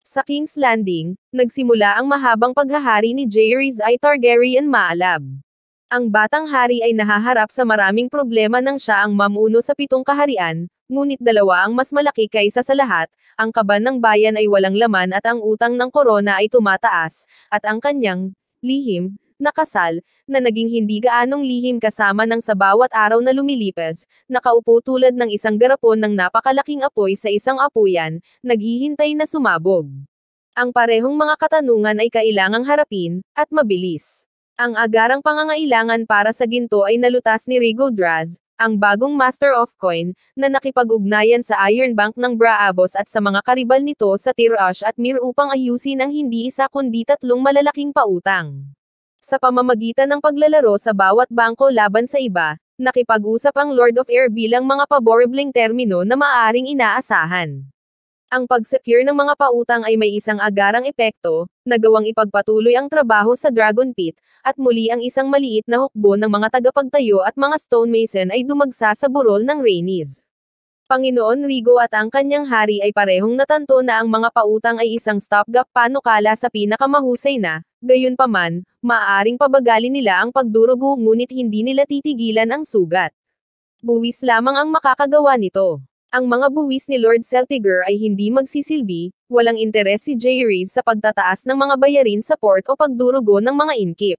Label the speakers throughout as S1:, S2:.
S1: Sa King's Landing, nagsimula ang mahabang paghahari ni Jaehaerys I Targaryen Maalab. Ang batang hari ay nahaharap sa maraming problema nang siya ang mamuno sa 7 kaharian, ngunit 2 ang mas malaki kaysa sa lahat, ang kaban ng bayan ay walang laman at ang utang ng korona ay tumataas, at ang kanyang lihim na kasal, na naging hindi gaanong lihim kasama ng sa bawat araw na lumilipas, nakaupo tulad ng isang garapon ng napakalaking apoy sa isang apuyan, naghihintay na sumabog. Ang parehong mga katanungan ay kailangang harapin, at mabilis. Ang agarang pangangailangan para sa ginto ay nalutas ni Rhaego Draz, ang bagong Master of Coin, na nakipag-ugnayan sa Iron Bank ng Braavos at sa mga karibal nito sa Tyrosh at Myr upang ayusin ang hindi isa kundi 3 malalaking pautang. Sa pamamagitan ng paglalaro sa bawat bangko laban sa iba, nakipag-usap ang Lord of Air bilang mga paborableng termino na maaaring inaasahan. Ang pag-secure ng mga pautang ay may isang agarang epekto, nagawang ipagpatuloy ang trabaho sa Dragon Pit, at muli ang isang maliit na hukbo ng mga tagapagtayo at mga stonemason ay dumagsa sa burol ng Rhaenys. Panginoon Rhaego at ang kanyang hari ay parehong natanto na ang mga pautang ay isang stopgap panukala sa pinakamahusay na, gayunpaman, maaaring pabagalin nila ang pagdurugo ngunit hindi nila titigilan ang sugat. Buwis lamang ang makakagawa nito. Ang mga buwis ni Lord Celtiger ay hindi magsisilbi, walang interes si Jaehaerys sa pagtataas ng mga bayarin sa port o pagdurugo ng mga inkip.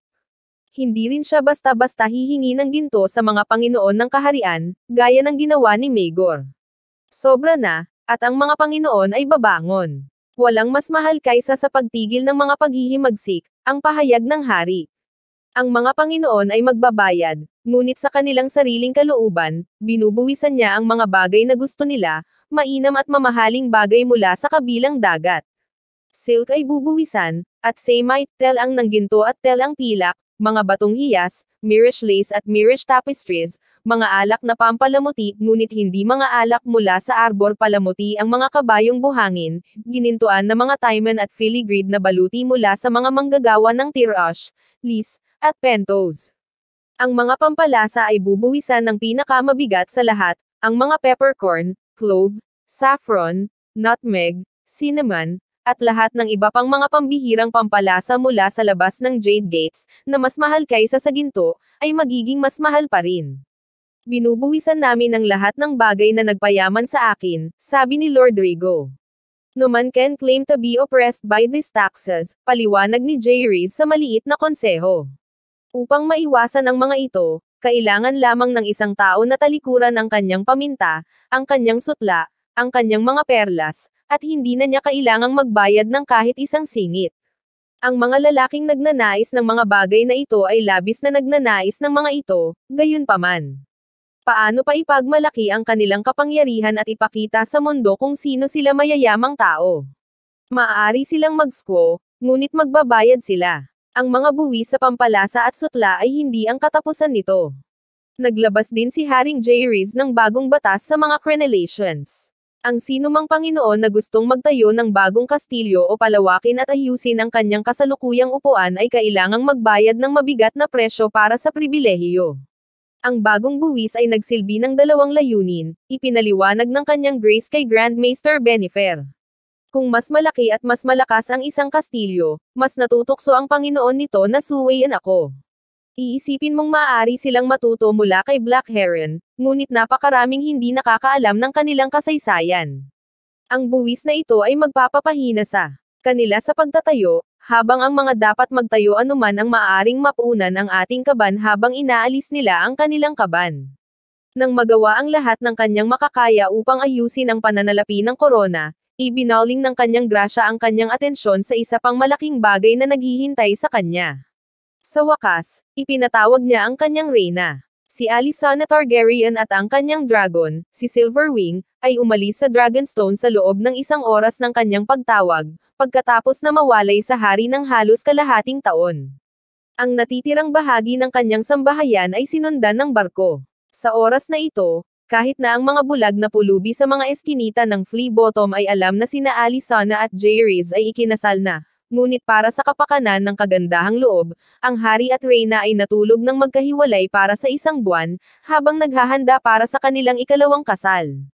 S1: Hindi rin siya basta-basta hihingi ng ginto sa mga Panginoon ng kaharian, gaya ng ginawa ni Maegor. Sobra na, at ang mga Panginoon ay babangon. Walang mas mahal kaysa sa pagtigil ng mga paghihimagsik, ang pahayag ng hari. Ang mga Panginoon ay magbabayad, ngunit sa kanilang sariling kalooban, binubuwisan niya ang mga bagay na gusto nila, mainam at mamahaling bagay mula sa kabilang dagat. Silk ay bubuwisan, at samite, tel ang ng ginto at tel ang pilak, mga batong hiyas, Myrish lace at Myrish tapestries, mga alak na pampalamuti, ngunit hindi mga alak mula sa arbor palamuti ang mga kabayong buhangin, ginintuan na mga thyme at filigreed na baluti mula sa mga manggagawa ng Tyrosh, Lys, at Pentos. Ang mga pampalasa ay bubuwisan ng pinakamabigat sa lahat, ang mga peppercorn, clove, saffron, nutmeg, cinnamon, at lahat ng iba pang mga pambihirang pampalasa mula sa labas ng Jade Gates, na mas mahal kaysa sa ginto, ay magiging mas mahal pa rin. Binubuwisan namin ang lahat ng bagay na nagpayaman sa akin, sabi ni Lord Rhaego. No man can claim to be oppressed by these taxes, paliwanag ni Jaehaerys sa maliit na konseho. Upang maiwasan ang mga ito, kailangan lamang ng isang tao na talikuran ang kanyang paminta, ang kanyang sutla, ang kanyang mga perlas, at hindi na niya kailangang magbayad ng kahit isang singit. Ang mga lalaking nagnanais ng mga bagay na ito ay labis na nagnanais ng mga ito, gayunpaman. Paano pa ipagmalaki ang kanilang kapangyarihan at ipakita sa mundo kung sino sila mayayamang tao? Maaari silang mag-squaw, ngunit magbabayad sila. Ang mga buwis sa pampalasa at sutla ay hindi ang katapusan nito. Naglabas din si Haring Jaehaerys ng bagong batas sa mga crenellations. Ang sinumang Panginoon na gustong magtayo ng bagong kastilyo o palawakin at ayusin ang kanyang kasalukuyang upuan ay kailangang magbayad ng mabigat na presyo para sa pribilehiyo. Ang bagong buwis ay nagsilbi ng 2 layunin, ipinaliwanag ng kanyang grace kay Grand Maester Bennifer. Kung mas malaki at mas malakas ang isang kastilyo, mas natutokso ang Panginoon nito na suwayin ako. Iisipin mong maaari silang matuto mula kay Black Heron, ngunit napakaraming hindi nakakaalam ng kanilang kasaysayan. Ang buwis na ito ay magpapapahina sa kanila sa pagtatayo, habang ang mga dapat magtayo anuman ang maaaring mapunan ang ating kaban habang inaalis nila ang kanilang kaban. Nang magawa ang lahat ng kanyang makakaya upang ayusin ang pananalapi ng korona, ibinauling ng kanyang grasya ang kanyang atensyon sa isa pang malaking bagay na naghihintay sa kanya. Sa wakas, ipinatawag niya ang kanyang reyna. Si Alysanne Targaryen at ang kanyang dragon, si Silverwing, ay umalis sa Dragonstone sa loob ng 1 oras ng kanyang pagtawag, pagkatapos na mawalay sa hari ng halos kalahating taon. Ang natitirang bahagi ng kanyang sambahayan ay sinundan ng barko. Sa oras na ito, kahit na ang mga bulag na pulubi sa mga eskinita ng Flea Bottom ay alam na sina Alysanne at Jaehaerys ay ikinasal na, ngunit para sa kapakanan ng kagandahang loob, ang hari at reyna ay natulog ng magkahiwalay para sa 1 buwan, habang naghahanda para sa kanilang ikalawang kasal.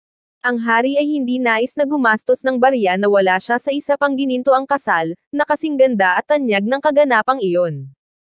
S1: Ang hari ay hindi nais na gumastos ng barya na wala siya sa isa pang ginintoang kasal, na kasing ganda at tanyag ng kaganapang iyon.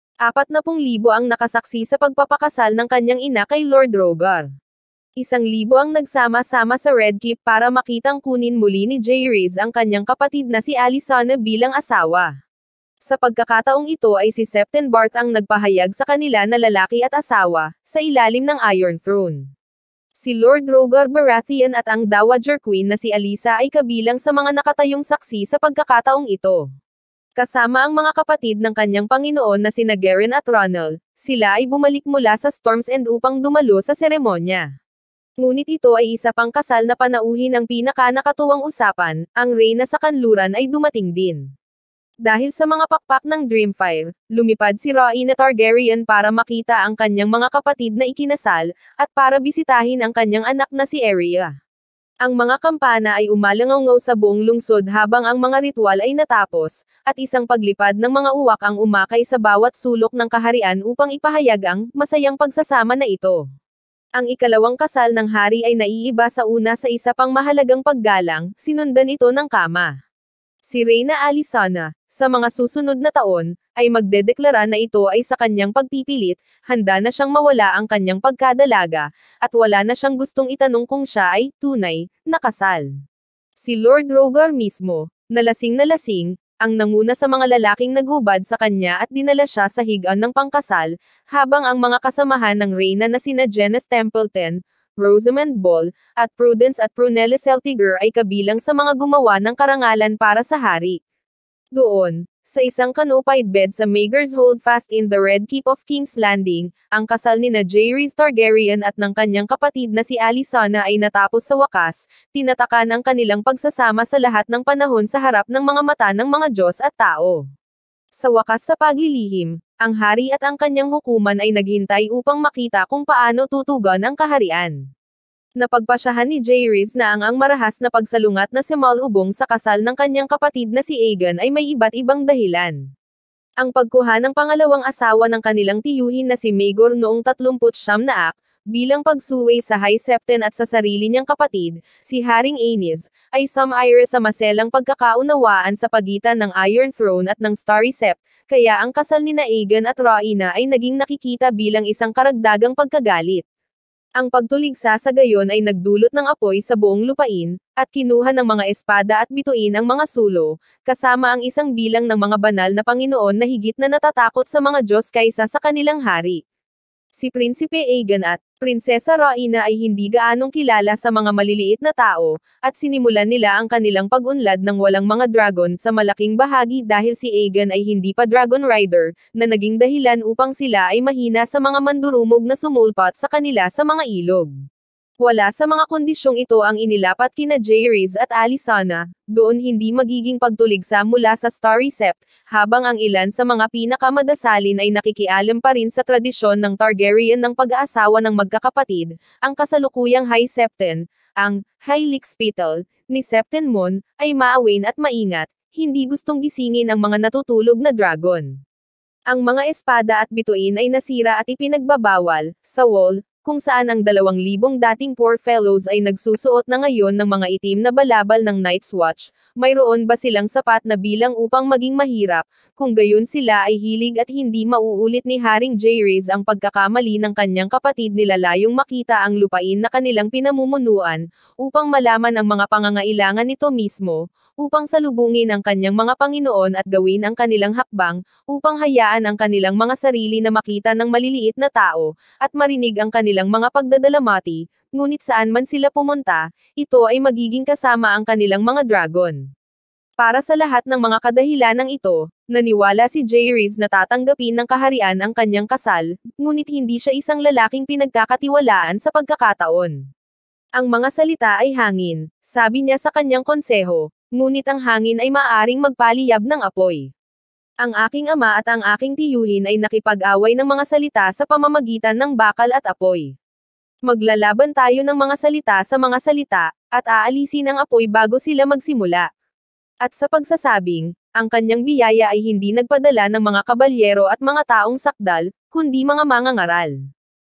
S1: 40,000 ang nakasaksi sa pagpapakasal ng kanyang ina kay Lord Rogar. 1,000 ang nagsama-sama sa Red Keep para makitang kunin muli ni Jaehaerys ang kanyang kapatid na si Alysanne bilang asawa. Sa pagkakataong ito ay si Septon Barth ang nagpahayag sa kanila na lalaki at asawa, sa ilalim ng Iron Throne. Si Lord Rogar Baratheon at ang Dowager Queen na si Alyssa ay kabilang sa mga nakatayong saksi sa pagkakataong ito. Kasama ang mga kapatid ng kanyang Panginoon na sina Garen at Ronald, sila ay bumalik mula sa Storm's End upang dumalo sa seremonya. Ngunit ito ay isa pang kasal na panauhin ng pinaka-nakatuwang usapan, ang reyna sa kanluran ay dumating din. Dahil sa mga pakpak ng Dreamfire, lumipad si Rhaena Targaryen para makita ang kanyang mga kapatid na ikinasal, at para bisitahin ang kanyang anak na si Arya. Ang mga kampana ay umalangaw sa buong lungsod habang ang mga ritual ay natapos, at isang paglipad ng mga uwak ang umakay sa bawat sulok ng kaharian upang ipahayag ang masayang pagsasama na ito. Ang ikalawang kasal ng hari ay naiiba sa una sa isa pang mahalagang paggalang, sinundan ito ng kama. Si Reyna Alysanne, sa mga susunod na taon, ay magdedeklara na ito ay sa kanyang pagpipilit, handa na siyang mawala ang kanyang pagkadalaga, at wala na siyang gustong itanong kung siya ay, tunay, na kasal. Si Lord Rogar mismo, na lasing, ang nanguna sa mga lalaking naghubad sa kanya at dinala siya sa higaan ng pangkasal, habang ang mga kasamahan ng Reyna na sina Janos Templeton, Rosamund Ball, at Prudence at Prunella Celtiger ay kabilang sa mga gumawa ng karangalan para sa hari. Doon, sa isang canopied bed sa Maegor's Holdfast in the Red Keep of King's Landing, ang kasal nina Jaehaerys Targaryen at ng kanyang kapatid na si Alysanne ay natapos sa wakas, tinatakan ang kanilang pagsasama sa lahat ng panahon sa harap ng mga mata ng mga Diyos at tao. Sa wakas sa paglilihim, ang hari at ang kanyang hukuman ay naghintay upang makita kung paano tutugon ang kaharian. Napagpasyahan ni Jaehaerys na ang marahas na pagsalungat na si Malubong sa kasal ng kanyang kapatid na si Aegon ay may iba't ibang dahilan. Ang pagkuha ng pangalawang asawa ng kanilang tiyuhin na si Maegor noong 39 na bilang pagsuway sa High Septon at sa sarili niyang kapatid, si Haring Aenys, ay sumire sa maselang pagkakaunawaan sa pagitan ng Iron Throne at ng Starry Sept, kaya ang kasal nina Aegon at Rhaena ay naging nakikita bilang isang karagdagang pagkagalit. Ang pagtuligsa sa gayon ay nagdulot ng apoy sa buong lupain, at kinuha ng mga espada at bituin ang mga sulo, kasama ang isang bilang ng mga banal na Panginoon na higit na natatakot sa mga Diyos kaysa sa kanilang hari. Si Prinsipe Aegon at Prinsesa Rhaena ay hindi gaanong kilala sa mga maliliit na tao, at sinimulan nila ang kanilang pag-unlad ng walang mga dragon sa malaking bahagi dahil si Aegon ay hindi pa Dragon Rider, na naging dahilan upang sila ay mahina sa mga mandurumog na sumulpat sa kanila sa mga ilog. Wala sa mga kondisyong ito ang inilapat kina Jaehaerys at Alysanne, doon hindi magiging pagtuligsa mula sa Starry Sept, habang ang ilan sa mga pinakamadasalin ay nakikialam pa rin sa tradisyon ng Targaryen ng pag-aasawa ng magkakapatid, ang kasalukuyang High Septon, ang High Lickspittle, ni Septon Mon, ay maawain at maingat, hindi gustong gisingin ang mga natutulog na dragon. Ang mga espada at bituin ay nasira at ipinagbabawal, sa wall, kung saan ang 2,000 dating poor fellows ay nagsusuot na ngayon ng mga itim na balabal ng Night's Watch, mayroon ba silang sapat na bilang upang maging mahirap, kung gayon sila ay hilig at hindi mauulit ni Haring Jaehaerys ang pagkakamali ng kanyang kapatid nilalayong makita ang lupain na kanilang pinamumunuan, upang malaman ang mga pangangailangan nito mismo, upang salubungin ang kanyang mga Panginoon at gawin ang kanilang hakbang, upang hayaan ang kanilang mga sarili na makita ng maliliit na tao, at marinig ang kanilang mga pagdadalamati, ngunit saan man sila pumunta, ito ay magiging kasama ang kanilang mga dragon. Para sa lahat ng mga kadahilanang ito, naniwala si Jaehaerys na tatanggapin ng kaharian ang kanyang kasal, ngunit hindi siya isang lalaking pinagkakatiwalaan sa pagkakataon. Ang mga salita ay hangin, sabi niya sa kanyang konseho, ngunit ang hangin ay maaaring magpaliyab ng apoy. Ang aking ama at ang aking tiyuhin ay nakipag-away ng mga salita sa pamamagitan ng bakal at apoy. Maglalaban tayo ng mga salita sa mga salita, at aalisin ang apoy bago sila magsimula. At sa pagsasabing, ang kanyang biyaya ay hindi nagpadala ng mga kabalyero at mga taong sakdal, kundi mga mangangaral.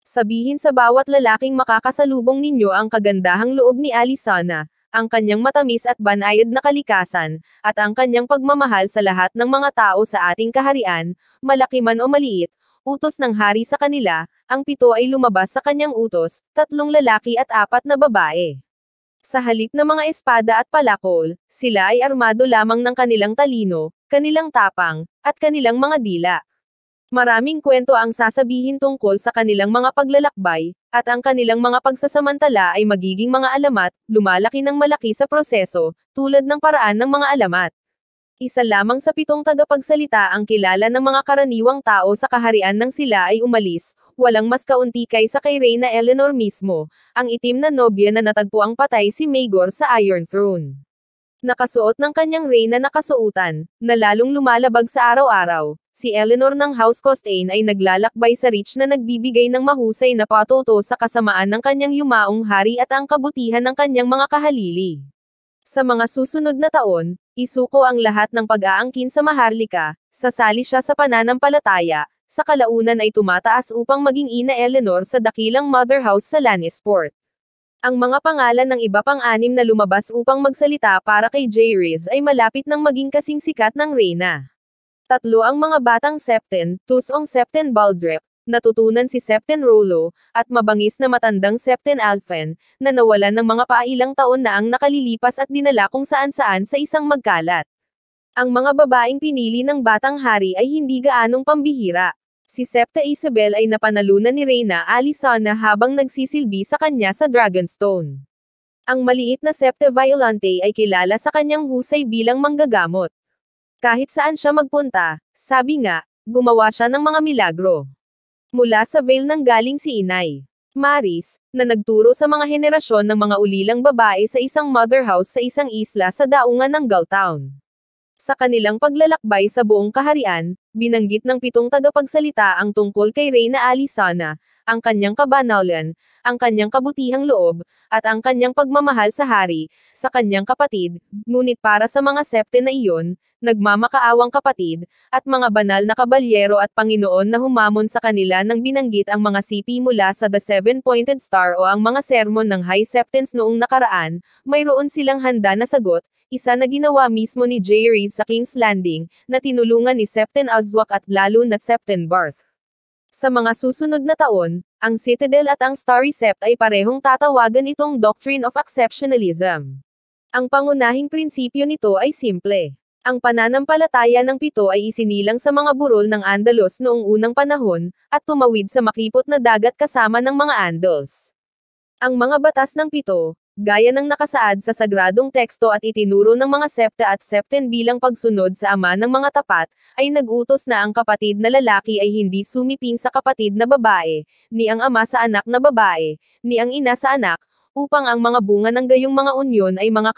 S1: Sabihin sa bawat lalaking makakasalubong ninyo ang kagandahang loob ni Alyssana, ang kanyang matamis at banayad na kalikasan, at ang kanyang pagmamahal sa lahat ng mga tao sa ating kaharian, malaki man o maliit, utos ng hari sa kanila, ang 7 ay lumabas sa kanyang utos, 3 lalaki at 4 na babae. Sa halip na mga espada at palakol, sila ay armado lamang ng kanilang talino, kanilang tapang, at kanilang mga dila. Maraming kwento ang sasabihin tungkol sa kanilang mga paglalakbay, at ang kanilang mga pagsasamantala ay magiging mga alamat, lumalaki ng malaki sa proseso, tulad ng paraan ng mga alamat. Isa lamang sa 7 tagapagsalita ang kilala ng mga karaniwang tao sa kaharian nang sila ay umalis, walang mas kaunti kaysa kay Reyna Eleanor mismo, ang itim na nobya na natagpuang patay si Maegor sa Iron Throne. Nakasuot ng kanyang reyna na kasuotan, na lalong lumalabag sa araw-araw, si Eleanor ng House Costain ay naglalakbay sa Reach na nagbibigay ng mahusay na patuto sa kasamaan ng kanyang yumaong hari at ang kabutihan ng kanyang mga kahalili. Sa mga susunod na taon, isuko ang lahat ng pag-aangkin sa Maharlika, sasali siya sa pananampalataya, sa kalaunan ay tumataas upang maging ina Eleanor sa dakilang mother house sa Lannisport. Ang mga pangalan ng iba pang 6 na lumabas upang magsalita para kay Jaehaerys ay malapit nang maging kasing sikat ng reyna. 3 ang mga batang Septon, Tusong Septon Baldric, natutunan si Septon Rollo, at mabangis na matandang Septon Alfen, na nawalan ng mga pailang taon na ang nakalilipas at dinala kung saan-saan sa isang magkalat. Ang mga babaeng pinili ng batang hari ay hindi gaanong pambihira. Si Septa Isabel ay napanalunan ni Reyna Alyssana habang nagsisilbi sa kanya sa Dragonstone. Ang maliit na Septa Violante ay kilala sa kanyang husay bilang manggagamot. Kahit saan siya magpunta, sabi nga, gumawa siya ng mga milagro. Mula sa Vale nang galing si Inay Maris, na nagturo sa mga henerasyon ng mga ulilang babae sa isang mother house sa isang isla sa daungan ng Gulltown. Sa kanilang paglalakbay sa buong kaharian, binanggit ng 7 tagapagsalita ang tungkol kay Reyna Alyssana, ang kanyang kabanalan, ang kanyang kabutihang loob, at ang kanyang pagmamahal sa hari, sa kanyang kapatid, ngunit para sa mga Septon na iyon, nagmamakaawang kapatid, at mga banal na kabalyero at Panginoon na humamon sa kanila nang binanggit ang mga sipi mula sa The Seven-Pointed Star o ang mga sermon ng High Septons noong nakaraan, mayroon silang handa na sagot, isa na ginawa mismo ni Jaehaerys sa King's Landing, na tinulungan ni Septon Azwak at lalo na Septon Barth. Sa mga susunod na taon, ang Citadel at ang Starry Sept ay parehong tatawagan itong Doctrine of Exceptionalism. Ang pangunahing prinsipyo nito ay simple. Ang pananampalataya ng 7 ay isinilang sa mga burol ng Andalos noong unang panahon, at tumawid sa makipot na dagat kasama ng mga Andals. Ang mga batas ng 7, gaya ng nakasaad sa sagradong teksto at itinuro ng mga Septa at Septon bilang pagsunod sa ama ng mga tapat, ay nag-utos na ang kapatid na lalaki ay hindi sumiping sa kapatid na babae, ni ang ama sa anak na babae, ni ang ina sa anak, upang ang mga bunga ng gayong mga unyon ay mga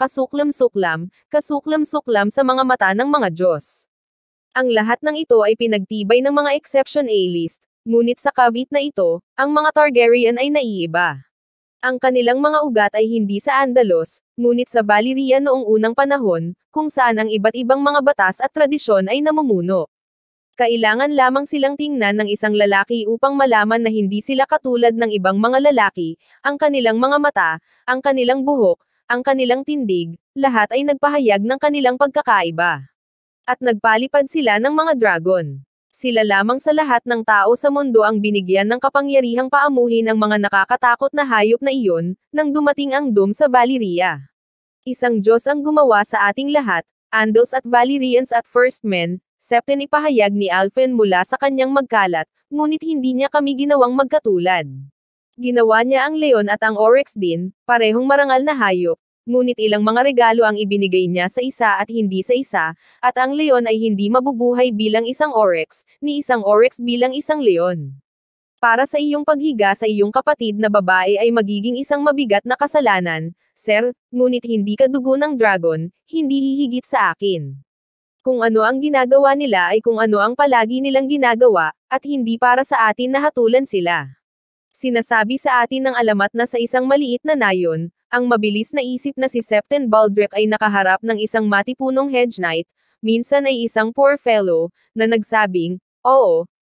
S1: kasuklam-suklam sa mga mata ng mga Diyos. Ang lahat ng ito ay pinagtibay ng mga exception A-list, ngunit sa kavit na ito, ang mga Targaryen ay naiiba. Ang kanilang mga ugat ay hindi sa Andalos, ngunit sa Valyria noong unang panahon, kung saan ang iba't ibang mga batas at tradisyon ay namumuno. Kailangan lamang silang tingnan ng isang lalaki upang malaman na hindi sila katulad ng ibang mga lalaki, ang kanilang mga mata, ang kanilang buhok, ang kanilang tindig, lahat ay nagpahayag ng kanilang pagkakaiba. At nagpalipad sila ng mga dragon. Sila lamang sa lahat ng tao sa mundo ang binigyan ng kapangyarihang paamuhin ang mga nakakatakot na hayop na iyon, nang dumating ang Doom sa Valyria. Isang Diyos ang gumawa sa ating lahat, Andals at Valyrians at First Men, Septon ipahayag ni Alfen mula sa kanyang magkalat, ngunit hindi niya kami ginawang magkatulad. Ginawa niya ang leon at ang oryx din, parehong marangal na hayop, ngunit ilang mga regalo ang ibinigay niya sa isa at hindi sa isa, at ang leon ay hindi mabubuhay bilang isang oryx, ni isang oryx bilang isang leon. Para sa iyong paghiga sa iyong kapatid na babae ay magiging isang mabigat na kasalanan, sir, ngunit hindi ka dugo ng dragon, hindi hihigit sa akin. Kung ano ang ginagawa nila ay kung ano ang palagi nilang ginagawa, at hindi para sa atin na hatulan sila. Sinasabi sa atin ng alamat na sa isang maliit na nayon, ang mabilis na isip na si Septon Baldric ay nakaharap ng isang matipunong hedge knight, minsan ay isang poor fellow, na nagsabing, oo,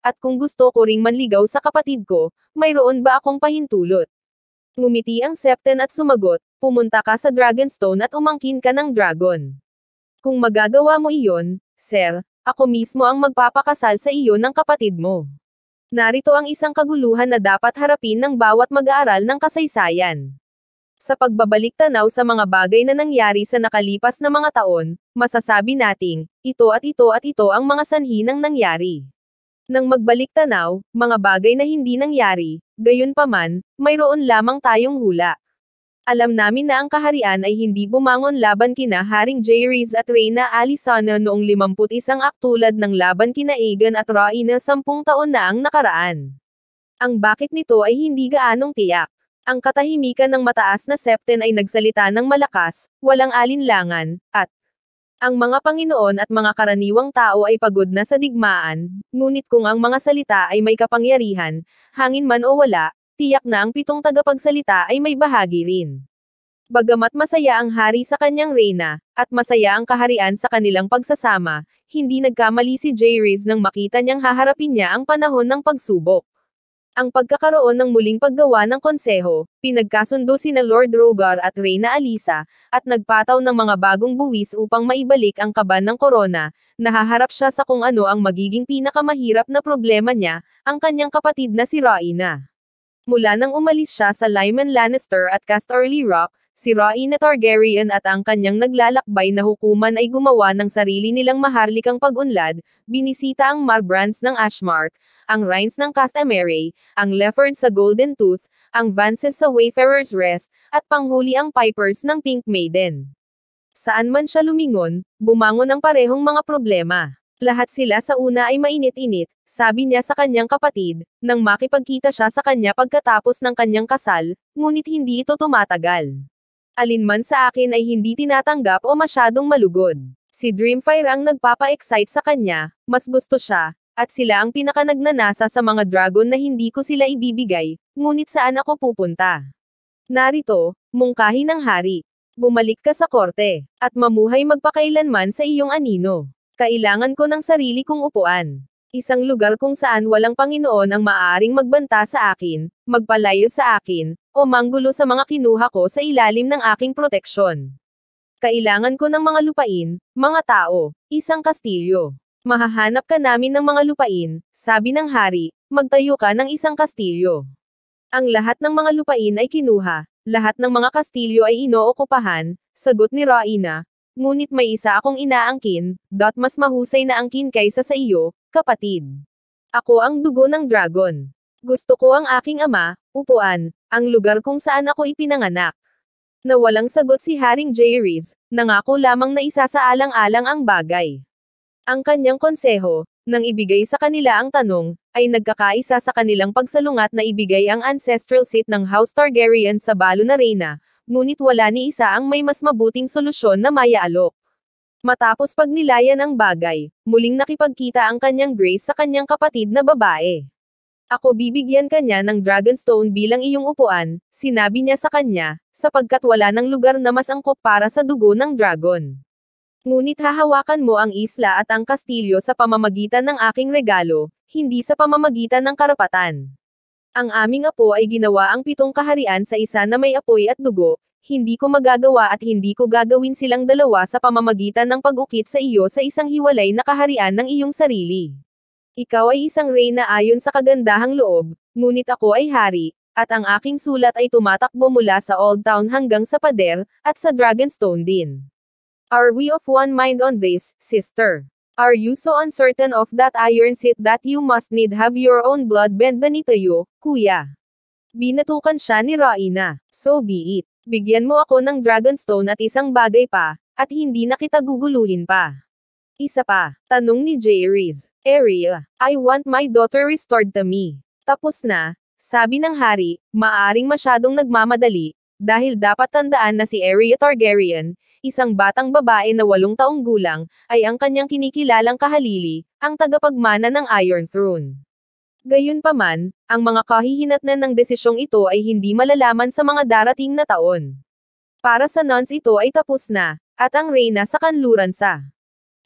S1: at kung gusto ko ring manligaw sa kapatid ko, mayroon ba akong pahintulot? Ngumiti ang Septen at sumagot, pumunta ka sa Dragonstone at umangkin ka ng dragon. Kung magagawa mo iyon, sir, ako mismo ang magpapakasal sa iyo ng kapatid mo. Narito ang isang kaguluhan na dapat harapin ng bawat mag-aaral ng kasaysayan. Sa pagbabalik tanaw sa mga bagay na nangyari sa nakalipas na mga taon, masasabi nating, ito at ito at ito ang mga sanhi ng nangyari. Nang magbalik tanaw, mga bagay na hindi nangyari, gayunpaman, mayroon lamang tayong hula. Alam namin na ang kaharian ay hindi bumangon laban kina Haring Jaehaerys at Reyna Alysanne noong 51 aktulad ng laban kina Aegon at Rhaena 10 taon na ang nakaraan. Ang bakit nito ay hindi gaanong tiyak. Ang katahimikan ng mataas na Septen ay nagsalita ng malakas, walang alinlangan, at ang mga Panginoon at mga karaniwang tao ay pagod na sa digmaan, ngunit kung ang mga salita ay may kapangyarihan, hangin man o wala, tiyak na ang 7 tagapagsalita ay may bahagi rin. Bagamat masaya ang hari sa kanyang reyna, at masaya ang kaharian sa kanilang pagsasama, hindi nagkamali si Jaehaerys nang makita niyang haharapin niya ang panahon ng pagsubok. Ang pagkakaroon ng muling paggawa ng konseho, pinagkasundo sina Lord Rhaegar at Reyna Alysa, at nagpataw ng mga bagong buwis upang maibalik ang kaban ng korona, nahaharap siya sa kung ano ang magiging pinakamahirap na problema niya, ang kanyang kapatid na si Rhaena. Mula nang umalis siya sa Lyman Lannister at Casterly Rock, si Rhaena Targaryen at ang kanyang naglalakbay na hukuman ay gumawa ng sarili nilang maharlikang pag-unlad, binisita ang Marbrands ng Ashmark, ang Rhines ng Castamere, ang Leffords sa Golden Tooth, ang Vances sa Wayfarer's Rest, at panghuli ang Pipers ng Pink Maiden. Saan man siya lumingon, bumangon ang parehong mga problema. Lahat sila sa una ay mainit-init, sabi niya sa kanyang kapatid, nang makipagkita siya sa kanya pagkatapos ng kanyang kasal, ngunit hindi ito tumatagal. Alinman sa akin ay hindi tinatanggap o masyadong malugod. Si Dreamfire ang nagpapa-excite sa kanya, mas gusto siya, at sila ang pinakanagnanasa sa mga dragon na hindi ko sila ibibigay, ngunit saan ako pupunta? Narito, mungkahi ng hari. Bumalik ka sa korte, at mamuhay magpakailanman sa iyong anino. Kailangan ko ng sarili kong upuan. Isang lugar kung saan walang Panginoon ang maaaring magbanta sa akin, magpalayo sa akin, o manggulo sa mga kinuha ko sa ilalim ng aking proteksyon. Kailangan ko ng mga lupain, mga tao, isang kastilyo. Mahahanap ka namin ng mga lupain, sabi ng hari, magtayo ka ng isang kastilyo. Ang lahat ng mga lupain ay kinuha, lahat ng mga kastilyo ay inookupahan, sagot ni Rhaena. Ngunit may isa akong inaangkin, mas mahusay na angkin kaysa sa iyo, kapatid. Ako ang dugo ng dragon. Gusto ko ang aking ama, upuan, ang lugar kung saan ako ipinanganak. Na walang sagot si Haring Jaehaerys, nangako lamang na isasaalang-alang ang bagay. Ang kanyang konseho, nang ibigay sa kanila ang tanong, ay nagkakaisa sa kanilang pagsalungat na ibigay ang ancestral seat ng House Targaryen sa balo na reyna, ngunit wala ni isa ang may mas mabuting solusyon na maiaalok. Matapos pagnilayan ang bagay, muling nakipagkita ang kanyang Grace sa kanyang kapatid na babae. Ako bibigyan kanya ng Dragonstone bilang iyong upuan, sinabi niya sa kanya, sapagkat wala ng lugar na mas angkop para sa dugo ng dragon. Ngunit hahawakan mo ang isla at ang kastilyo sa pamamagitan ng aking regalo, hindi sa pamamagitan ng karapatan. Ang aming apo ay ginawa ang 7 kaharian sa isa na may apoy at dugo, hindi ko magagawa at hindi ko gagawin silang dalawa sa pamamagitan ng pag-ukit sa iyo sa isang hiwalay na kaharian ng iyong sarili. Ikaw ay isang reyna ayon sa kagandahang loob, ngunit ako ay hari, at ang aking sulat ay tumatakbo mula sa Old Town hanggang sa pader, at sa Dragonstone din. Are we of one mind on this, sister? Are you so uncertain of that iron seat that you must need have your own blood bend beneath you, kuya? Binatukan siya ni Rhaena. So be it. Bigyan mo ako ng Dragonstone at isang bagay pa, at hindi na kita guguluhin pa. Isa pa, tanong ni Jaehaerys. Arya, I want my daughter restored to me. Tapos na, sabi ng hari, maaring masyadong nagmamadali, dahil dapat tandaan na si Arya Targaryen, isang batang babae na 8 taong gulang, ay ang kanyang kinikilalang kahalili, ang tagapagmana ng Iron Throne. Gayunpaman, ang mga kahihinatnan ng desisyong ito ay hindi malalaman sa mga darating na taon. Para sa nuns ito ay tapos na, at ang reyna sa kanluran sa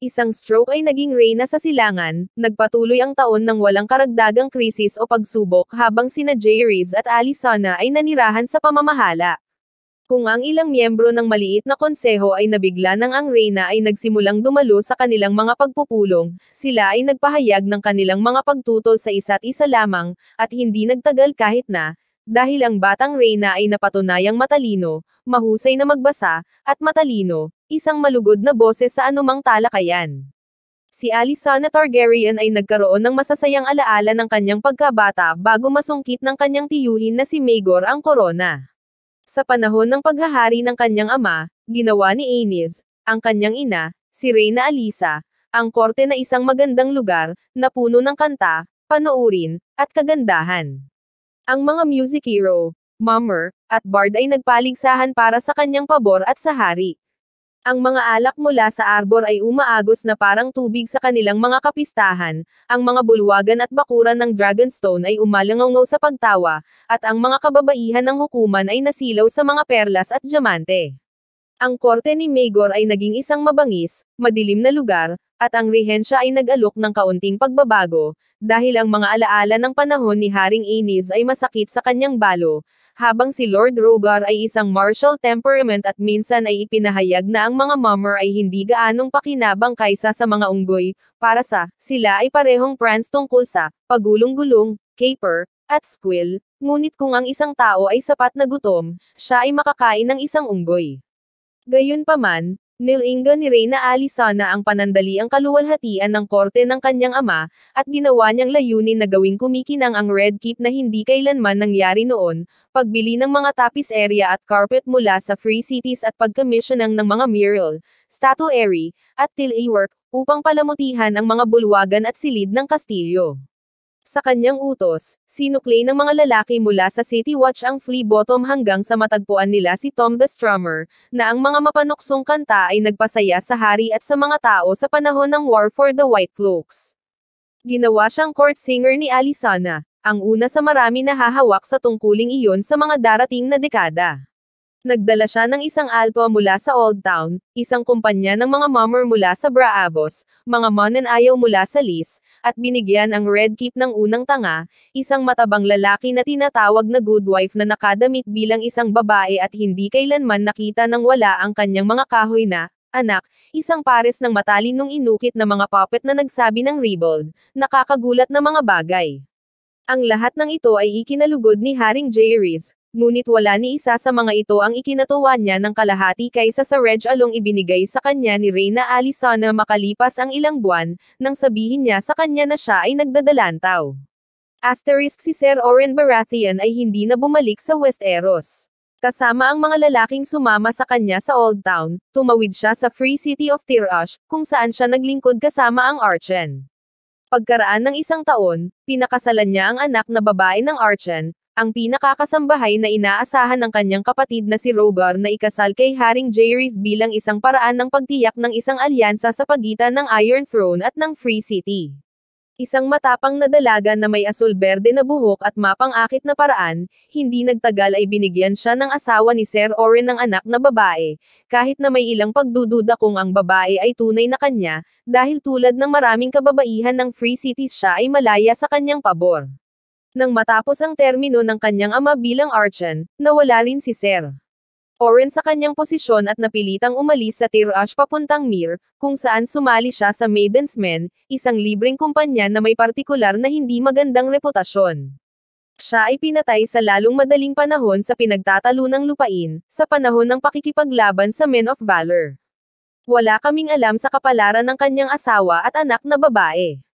S1: Isang stroke ay naging reyna sa silangan, nagpatuloy ang taon ng walang karagdagang krisis o pagsubok habang sina Jayriz at Alyssona ay nanirahan sa pamamahala. Kung ang ilang miyembro ng maliit na konseho ay nabigla nang ang reyna ay nagsimulang dumalo sa kanilang mga pagpupulong, sila ay nagpahayag ng kanilang mga pagtutol sa isa't isa lamang, at hindi nagtagal kahit na, dahil ang batang reyna ay napatunayang matalino, mahusay na magbasa, at matalino, isang malugod na boses sa anumang talakayan. Si Alyssona Targaryen ay nagkaroon ng masasayang alaala ng kanyang pagkabata bago masungkit ng kanyang tiyuhin na si Maegor ang korona. Sa panahon ng paghahari ng kanyang ama, ginawa ni Aenys, ang kanyang ina, si Reyna Alyssa, ang korte na isang magandang lugar, na puno ng kanta, panoorin, at kagandahan. Ang mga music hero, mummer, at bard ay nagpaligsahan para sa kanyang pabor at sa hari. Ang mga alak mula sa arbor ay umaagos na parang tubig sa kanilang mga kapistahan, ang mga bulwagan at bakuran ng Dragonstone ay umalangaw sa pagtawa, at ang mga kababaihan ng hukuman ay nasilaw sa mga perlas at diamante. Ang korte ni Maegor ay naging isang mabangis, madilim na lugar, at ang rehensya ay nag-alok ng kaunting pagbabago, dahil ang mga alaala ng panahon ni Haring Aenys ay masakit sa kanyang balo, habang si Lord Rhaegar ay isang martial temperament at minsan ay ipinahayag na ang mga mummer ay hindi gaanong pakinabang kaysa sa mga unggoy, para sa, sila ay parehong prance tungkol sa, pagulong-gulong, caper, at squill, ngunit kung ang isang tao ay sapat na gutom, siya ay makakain ng isang unggoy. Gayunpaman, nilinga ni Reyna Alyssona ang panandaliang kaluwalhatian ng korte ng kanyang ama, at ginawa niyang layunin na gawing kumikinang ang Red Keep na hindi kailanman nangyari noon, pagbili ng mga tapis area at carpet mula sa Free Cities at pagkomisyonang ng mga mural, statuary, at tilay work, upang palamutihan ang mga bulwagan at silid ng kastilyo. Sa kanyang utos, sinukli ng mga lalaki mula sa City Watch ang Flea Bottom hanggang sa matagpuan nila si Tom the Strummer, na ang mga mapanuksong kanta ay nagpasaya sa hari at sa mga tao sa panahon ng War for the White Cloaks. Ginawa siyang court singer ni Alyssona, ang una sa marami na hahawak sa tungkuling iyon sa mga darating na dekada. Nagdala siya ng isang alpa mula sa Old Town, isang kumpanya ng mga mummer mula sa Braavos, mga mananayaw mula sa Lys, at binigyan ang Red Keep ng unang tanga, isang matabang lalaki na tinatawag na good wife na nakadamit bilang isang babae at hindi kailanman nakita nang wala ang kanyang mga kahoy na, anak, isang pares ng matalinong inukit na mga puppet na nagsabi ng ribald, nakakagulat na mga bagay. Ang lahat ng ito ay ikinalugod ni Haring Jayriz, ngunit wala ni isa sa mga ito ang ikinatuwa niya ng kalahati kaysa sa regalong ibinigay sa kanya ni Reyna Alyssona makalipas ang ilang buwan, nang sabihin niya sa kanya na siya ay nagdadalantaw. Si Ser Oren Baratheon ay hindi na bumalik sa Westeros. Kasama ang mga lalaking sumama sa kanya sa Old Town, tumawid siya sa Free City of Tyrosh, kung saan siya naglingkod kasama ang Archen. Pagkaraan ng isang taon, pinakasalan niya ang anak na babae ng Archen, ang pinakakasambahay na inaasahan ng kanyang kapatid na si Rhaegar na ikasal kay Haring Jayriz bilang isang paraan ng pagtiyak ng isang alyansa sa pagitan ng Iron Throne at ng Free City. Isang matapang na dalaga na may asul-berde na buhok at mapang-akit na paraan, hindi nagtagal ay binigyan siya ng asawa ni Ser Oren ng anak na babae, kahit na may ilang pagdududa kung ang babae ay tunay na kanya, dahil tulad ng maraming kababaihan ng Free Cities siya ay malaya sa kanyang pabor. Nang matapos ang termino ng kanyang ama bilang Archen, nawala rin si Ser Oren sa kanyang posisyon at napilitang umalis sa Tyrosh papuntang Myr, kung saan sumali siya sa Maiden's Men, isang libreng kumpanya na may partikular na hindi magandang reputasyon. Siya ay pinatay sa lalong madaling panahon sa pinagtatalunang lupain, sa panahon ng pakikipaglaban sa Men of Valor. Wala kaming alam sa kapalaran ng kanyang asawa at anak na babae.